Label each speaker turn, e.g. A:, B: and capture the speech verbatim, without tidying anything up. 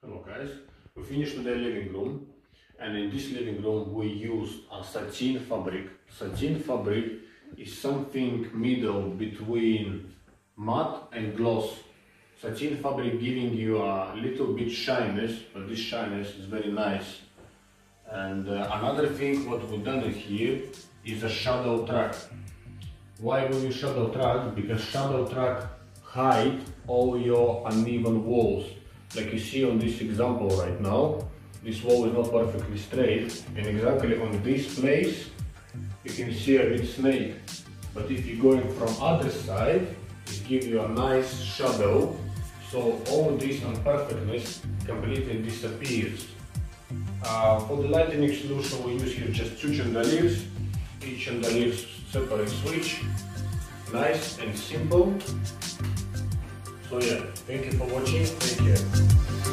A: Hello guys, we finished the living room, and in this living room we used a satin fabric. Satin fabric is something middle between matte and gloss. Satin fabric giving you a little bit shyness, but this shyness is very nice. And uh, another thing what we've done here is a shadow track. Why we use shadow track? Because shadow track hide all your uneven walls. Like you see on this example right now, this wall is not perfectly straight, and exactly on this place you can see a bit snake. But if you're going from other side, it gives you a nice shadow, so all this imperfectness completely disappears. Uh, for the lightning solution we use here just two chandeliers, each chandelier separate switch, nice and simple. So yeah, thank you for watching, take care.